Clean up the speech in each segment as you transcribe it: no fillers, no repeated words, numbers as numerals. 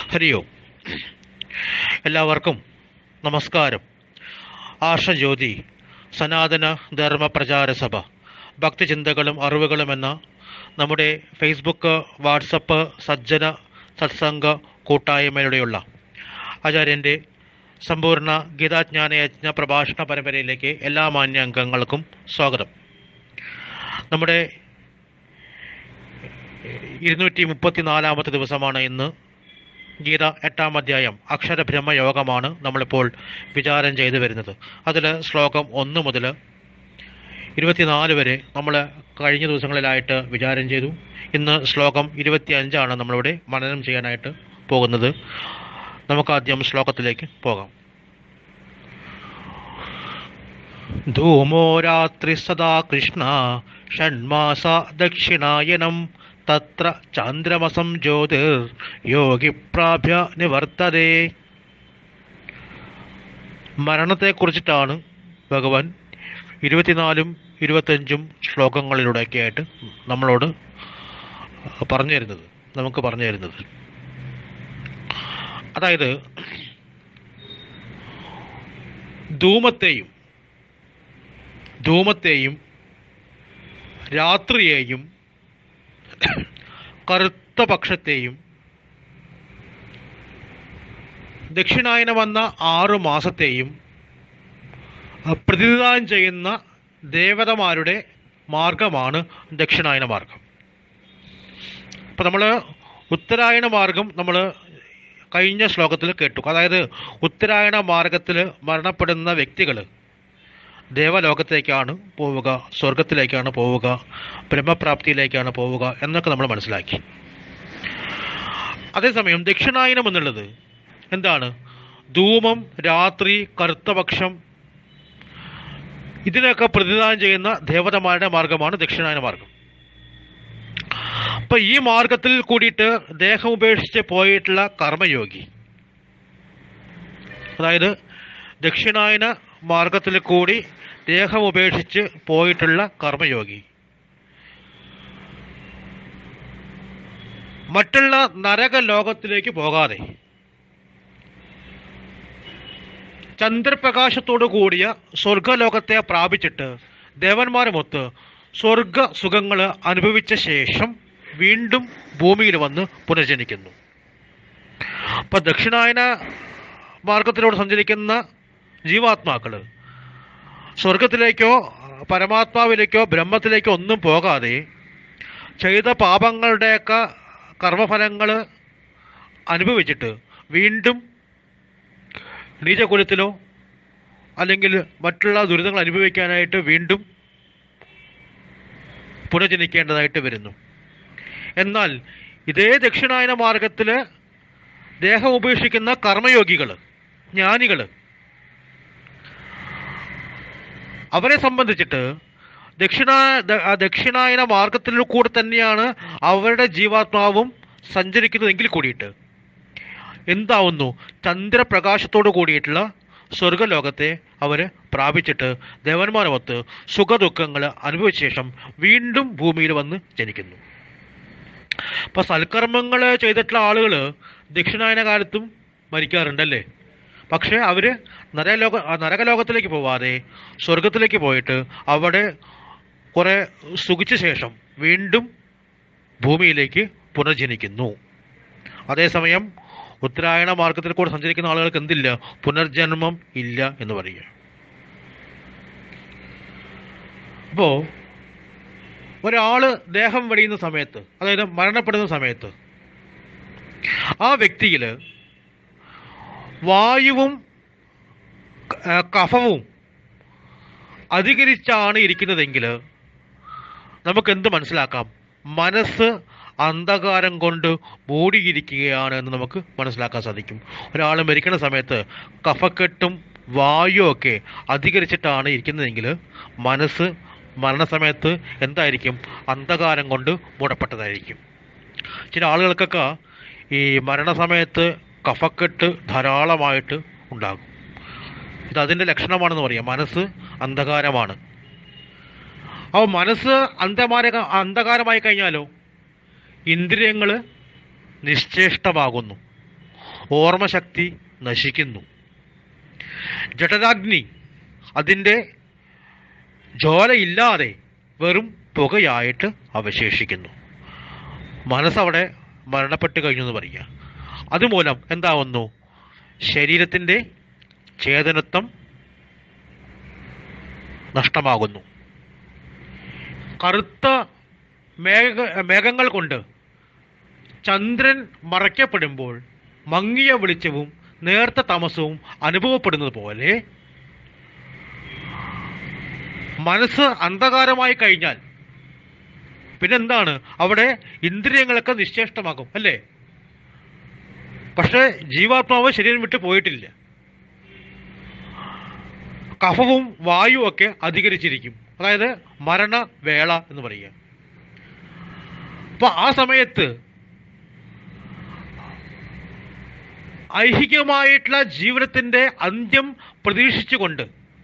ഹരി ഓം. എല്ലാവർക്കും നമസ്കാരം. ആർഷജ്യോതി സനാതന ധർമ്മ പ്രചാര സഭ ഭക്തിചിന്തകളും അറിവുകളും എന്ന നമ്മുടെ ഫേസ്ബുക്ക്, വാട്സപ്പ് സജ്ജന സത്സംഗ കൂട്ടായ്മയിലൂടെയുള്ള ആചാര്യൻ്റെ സമ്പൂർണ്ണ ഗീതാജ്ഞാനയജ്ഞ പ്രഭാഷണ പരമ്പരയിലേക്ക് എല്ലാ മാന്യ അംഗങ്ങൾക്കും സ്വാഗതം. നമ്മുടെ 234 ദിവസമാണ് ഇന്ന്. ഗീത 8-ാം അധ്യായം അക്ഷരബ്രഹ്മയോഗമാണ് നമ്മളിപ്പോൾ വിചാരം ചെയ്തു വരുന്നത്. അതിൽ ശ്ലോകം 1 മുതൽ 24 വരെ നമ്മൾ കഴിഞ്ഞ ദിവസങ്ങളിലായിട്ട് വിചാരം ചെയ്തു. ഇന്ന് ശ്ലോകം 25 നമ്മളിവിടെ മനനം ചെയ്യാനായിട്ട് പോകുന്നത്. നമുക്കാദ്യം ശ്ലോകത്തിലേക്ക് പോകാം. ധൂമോ രാത്രി സദാ കൃഷ്ണ ഷണ്മാസ ദക്ഷിണായനം തത്ര ചന്ദ്രമസം ജ്യോതിർ യോഗി പ്രാഭ്യ നിവർത്തതേ. മരണത്തെക്കുറിച്ചിട്ടാണ് ഭഗവാൻ 24ഉം 25ഉം ശ്ലോകങ്ങളിലൂടെയൊക്കെയായിട്ട് നമ്മളോട് നമുക്ക് പറഞ്ഞു തരുന്നത്. അതായത് ധൂമത്തെയും രാത്രിയെയും കറുത്ത പക്ഷത്തെയും ദക്ഷിണായനം വന്ന 6 മാസത്തെയും പ്രതിനിധാനം ചെയ്യുന്ന ദേവതമാരുടെ മാർഗമാണ് ദക്ഷിണായന മാർഗം. അപ്പം നമ്മൾ ഉത്തരായണ മാർഗം നമ്മൾ കഴിഞ്ഞ ശ്ലോകത്തിൽ കേട്ടു. അതായത് ഉത്തരായണ മാർഗത്തിൽ മരണപ്പെടുന്ന വ്യക്തികൾ ദേവലോകത്തേക്കാണ് പോവുക, സ്വർഗത്തിലേക്കാണ് പോവുക, ബ്രഹ്മപ്രാപ്തിയിലേക്കാണ് പോവുക എന്നൊക്കെ നമ്മൾ മനസ്സിലാക്കി. അതേസമയം ദക്ഷിണായനം എന്നുള്ളത് എന്താണ്? ധൂമം, രാത്രി, കറുത്തപക്ഷം, ഇതിനൊക്കെ പ്രതിനിധാനം ചെയ്യുന്ന ദേവതമാരുടെ മാർഗമാണ് ദക്ഷിണായന മാർഗം. അപ്പം ഈ മാർഗത്തിൽ കൂടിയിട്ട് ദേഹം ഉപേക്ഷിച്ച് പോയിട്ടുള്ള കർമ്മയോഗി, അതായത് ദക്ഷിണായന മാർഗത്തിൽ കൂടി ദേഹം ഉപേക്ഷിച്ച് പോയിട്ടുള്ള കർമ്മയോഗി മറ്റുള്ള നരകലോകത്തിലേക്ക് പോകാതെ ചന്ദ്രപ്രകാശത്തോടു കൂടിയ സ്വർഗലോകത്തെ പ്രാപിച്ചിട്ട് ദേവന്മാരുമൊത്ത് സ്വർഗ സുഖങ്ങൾ അനുഭവിച്ച ശേഷം വീണ്ടും ഭൂമിയിൽ വന്ന് പുനർജനിക്കുന്നു. അപ്പം ദക്ഷിണായന മാർഗത്തിലൂടെ സഞ്ചരിക്കുന്ന ജീവാത്മാക്കൾ സ്വർഗത്തിലേക്കോ പരമാത്മാവിലേക്കോ ബ്രഹ്മത്തിലേക്കോ ഒന്നും പോകാതെ ചെയ്ത പാപങ്ങളുടെയൊക്കെ കർമ്മഫലങ്ങൾ അനുഭവിച്ചിട്ട് വീണ്ടും നീചകുലത്തിലോ അല്ലെങ്കിൽ മറ്റുള്ള ദുരിതങ്ങൾ അനുഭവിക്കാനായിട്ട് വീണ്ടും പുനർജനിക്കേണ്ടതായിട്ട് വരുന്നു. എന്നാൽ ഇതേ ദക്ഷിണായന മാർഗത്തിൽ ദേഹം ഉപേക്ഷിക്കുന്ന കർമ്മയോഗികൾ, ജ്ഞാനികൾ, അവരെ സംബന്ധിച്ചിട്ട് ദക്ഷിണായന മാർഗത്തിൽ കൂടെ തന്നെയാണ് അവരുടെ ജീവാത്മാവും സഞ്ചരിക്കുന്നതെങ്കിൽ കൂടിയിട്ട് എന്താവുന്നു? ചന്ദ്രപ്രകാശത്തോടു കൂടിയിട്ടുള്ള സ്വർഗലോകത്തെ അവർ പ്രാപിച്ചിട്ട് ദേവന്മാരുമൊത്ത് സുഖദുഃഖങ്ങൾ അനുഭവിച്ച ശേഷം വീണ്ടും ഭൂമിയിൽ വന്ന് ജനിക്കുന്നു. അപ്പം സൽക്കർമ്മങ്ങൾ ചെയ്തിട്ടുള്ള ആളുകൾ ദക്ഷിണായന കാലത്തും മരിക്കാറുണ്ടല്ലേ. പക്ഷേ അവർ നരകലോകത്തിലേക്ക് പോവാതെ സ്വർഗത്തിലേക്ക് പോയിട്ട് അവിടെ കുറെ സുഖിച്ച ശേഷം വീണ്ടും ഭൂമിയിലേക്ക് പുനർജനിക്കുന്നു. അതേസമയം ഉത്തരായണ മാർഗത്തിൽ കൂടെ സഞ്ചരിക്കുന്ന ആളുകൾക്ക് എന്തില്ല? പുനർജന്മം ഇല്ല എന്ന് പറയുക. അപ്പോൾ ഒരാള് ദേഹം വെടിയുന്ന സമയത്ത്, അതായത് മരണപ്പെടുന്ന സമയത്ത്, ആ വ്യക്തിയിൽ വായുവും കഫവും അധികരിച്ചാണ് ഇരിക്കുന്നതെങ്കിൽ നമുക്ക് എന്ത് മനസ്സിലാക്കാം? മനസ്സ് അന്ധകാരം കൊണ്ട് മൂടിയിരിക്കുകയാണ് എന്ന് നമുക്ക് മനസ്സിലാക്കാൻ സാധിക്കും. ഒരാൾ മരിക്കുന്ന സമയത്ത് കഫക്കെട്ടും വായുവൊക്കെ അധികരിച്ചിട്ടാണ് ഇരിക്കുന്നതെങ്കിൽ മനസ്സ് മരണസമയത്ത് എന്തായിരിക്കും? അന്ധകാരം കൊണ്ട് മൂടപ്പെട്ടതായിരിക്കും. ചില ആളുകൾക്കൊക്കെ ഈ മരണസമയത്ത് കഫക്കെട്ട് ധാരാളമായിട്ട് ഉണ്ടാകും. ഇതതിൻ്റെ ലക്ഷണമാണെന്ന് പറയാം. മനസ്സ് അന്ധകാരമാണ്. അപ്പോൾ മനസ്സ് അന്ധകാരമായി കഴിഞ്ഞാലോ ഇന്ദ്രിയങ്ങൾ നിശ്ചേഷ്ടമാകുന്നു. ഓർമ്മശക്തി നശിക്കുന്നു. ജഠരാഗ്നി അതിൻ്റെ ജ്വാലയില്ലാതെ വെറും പുകയായിട്ട് അവശേഷിക്കുന്നു. മനസ്സവിടെ മരണപ്പെട്ട് കഴിഞ്ഞു എന്ന് പറയുക. അതുമൂലം എന്താവുന്നു? ശരീരത്തിൻ്റെ ചേതനത്വം നഷ്ടമാകുന്നു. കറുത്ത മേഘങ്ങൾ കൊണ്ട് ചന്ദ്രൻ മറയ്ക്കപ്പെടുമ്പോൾ മങ്ങിയ വെളിച്ചവും നേർത്ത തമസവും അനുഭവപ്പെടുന്നത് പോലെ മനസ്സ് അന്ധകാരമായി കഴിഞ്ഞാൽ പിന്നെന്താണ്? അവിടെ ഇന്ദ്രിയങ്ങളൊക്കെ നിശ്ചേഷ്ടമാകും, അല്ലേ? പക്ഷെ ജീവാത്മാവ് ശരീരം വിട്ട് പോയിട്ടില്ല. കഫവും വായുവൊക്കെ അധികരിച്ചിരിക്കും. അതായത് മരണവേള എന്ന് പറയുക. അപ്പൊ ആ സമയത്ത് ഐഹികമായിട്ടുള്ള ജീവിതത്തിന്റെ അന്ത്യം പ്രതീക്ഷിച്ചുകൊണ്ട്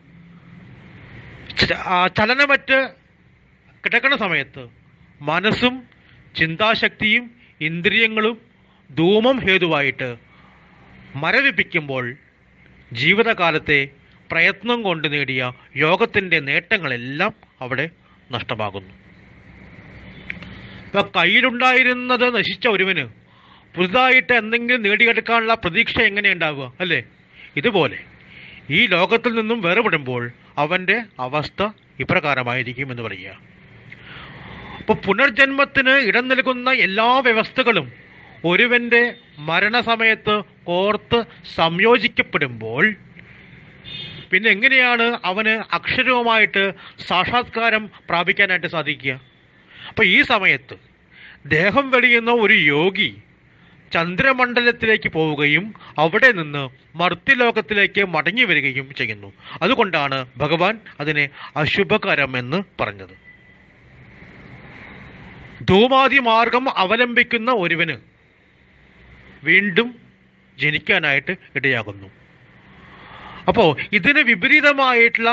ചലനമറ്റ് കിടക്കുന്ന സമയത്ത് മനസ്സും ചിന്താശക്തിയും ഇന്ദ്രിയങ്ങളും ധൂമം ഹേതുവായിട്ട് മരവിപ്പിക്കുമ്പോൾ ജീവിതകാലത്തെ പ്രയത്നം കൊണ്ട് നേടിയ യോഗത്തിൻ്റെ നേട്ടങ്ങളെല്ലാം അവിടെ നഷ്ടമാകുന്നു. ഇപ്പം കയ്യിലുണ്ടായിരുന്നത് നശിച്ച ഒരുവന് പുതുതായിട്ട് എന്തെങ്കിലും നേടിയെടുക്കാനുള്ള പ്രതീക്ഷ എങ്ങനെയുണ്ടാവുക, അല്ലേ? ഇതുപോലെ ഈ ലോകത്തിൽ നിന്നും വേർപെടുമ്പോൾ അവൻ്റെ അവസ്ഥ ഇപ്രകാരമായിരിക്കും എന്ന് പറയുക. അപ്പോൾ പുനർജന്മത്തിന് ഇടം നൽകുന്ന എല്ലാ വ്യവസ്ഥകളും ഒരുവൻ്റെ മരണസമയത്ത് കോർത്ത് സംയോജിക്കപ്പെടുമ്പോൾ പിന്നെ എങ്ങനെയാണ് അവന് അക്ഷരവുമായിട്ട് സാക്ഷാത്കാരം പ്രാപിക്കാനായിട്ട് സാധിക്കുക? അപ്പോൾ ഈ സമയത്ത് ദേഹം വെടിയുന്ന ഒരു യോഗി ചന്ദ്രമണ്ഡലത്തിലേക്ക് പോവുകയും അവിടെ നിന്ന് മർത്യലോകത്തിലേക്ക് മടങ്ങി വരികയും ചെയ്യുന്നു. അതുകൊണ്ടാണ് ഭഗവാൻ അതിനെ അശുഭകരം എന്ന് പറഞ്ഞത്. ധൂമാദി മാർഗം അവലംബിക്കുന്ന ഒരുവന് വീണ്ടും ജനിക്കാനായിട്ട് ഇടയാകുന്നു. അപ്പോൾ ഇതിന് വിപരീതമായിട്ടുള്ള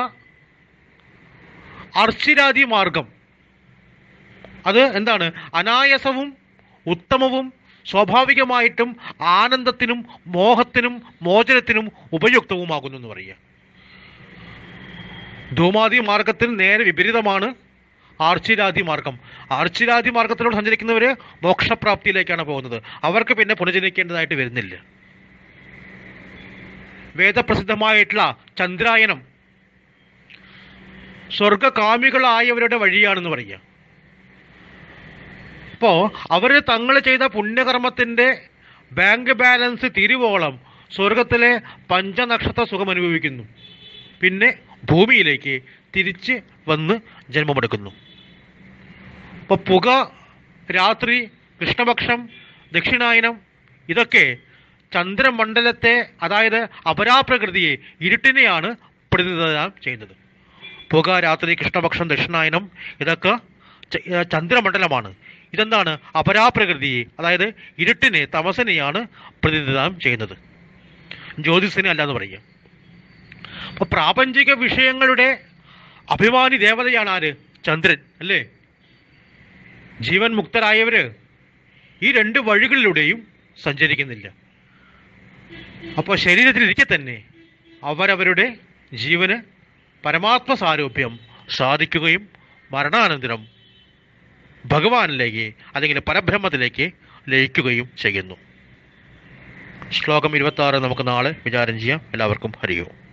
അർച്ചിരാദി മാർഗം അത് എന്താണ്? അനായാസവും ഉത്തമവും സ്വാഭാവികമായിട്ടും ആനന്ദത്തിനും മോഹത്തിനും മോചനത്തിനും ഉപയുക്തവുമാകുന്നു എന്ന് പറയുക. ധൂമാദി മാർഗത്തിന് നേരെ വിപരീതമാണ് ആർച്ചിരാദി മാർഗം. ആർച്ചിരാദി മാർഗത്തിലൂടെ സഞ്ചരിക്കുന്നവർ മോക്ഷപ്രാപ്തിയിലേക്കാണ് പോകുന്നത്. അവർക്ക് പിന്നെ പുനർജനിക്കേണ്ടതായിട്ട് വരുന്നില്ല. വേദപ്രസിദ്ധമായിട്ടുള്ള ചന്ദ്രായനം സ്വർഗകാമികളായവരുടെ വഴിയാണെന്ന് പറയുക. അപ്പോൾ അവർ തങ്ങൾ ചെയ്ത പുണ്യകർമ്മത്തിൻ്റെ ബാങ്ക് ബാലൻസ് തിരുവോളം സ്വർഗത്തിലെ പഞ്ചനക്ഷത്ര സുഖം അനുഭവിക്കുന്നു. പിന്നെ ഭൂമിയിലേക്ക് തിരിച്ച് വന്ന് ജന്മമെടുക്കുന്നു. അപ്പോൾ പുക, രാത്രി, കൃഷ്ണപക്ഷം, ദക്ഷിണായനം ഇതൊക്കെ ചന്ദ്രമണ്ഡലത്തെ, അതായത് അപരാപ്രകൃതിയെ, ഇരുട്ടിനെയാണ് പ്രതിനിധാനം ചെയ്യുന്നത്. പുക, രാത്രി, കൃഷ്ണപക്ഷം, ദക്ഷിണായനം ഇതൊക്കെ ചന്ദ്രമണ്ഡലമാണ്. ഇതെന്താണ്? അപരാപ്രകൃതിയെ, അതായത് ഇരുട്ടിനെ, തമസിനെയാണ് പ്രതിനിധാനം ചെയ്യുന്നത്, ജ്യോതിസിനെ അല്ലാന്ന് പറയുക. അപ്പോൾ പ്രാപഞ്ചിക വിഷയങ്ങളുടെ അഭിമാനി ദേവതയാണ് ആര്? ചന്ദ്രൻ, അല്ലേ? ജീവൻ മുക്തരായവര് ഈ രണ്ട് വഴികളിലൂടെയും സഞ്ചരിക്കുന്നില്ല. അപ്പോൾ ശരീരത്തിലിരിക്കെ തന്നെ അവരവരുടെ ജീവന് പരമാത്മ സാരൂപ്യം സാധിക്കുകയും മരണാനന്തരം ഭഗവാനിലേക്ക് അല്ലെങ്കിൽ പരബ്രഹ്മത്തിലേക്ക് ലയിക്കുകയും ചെയ്യുന്നു. ശ്ലോകം 26 നമുക്ക് നാളെ വിചാരം ചെയ്യാം. എല്ലാവർക്കും ഹരി ഓം.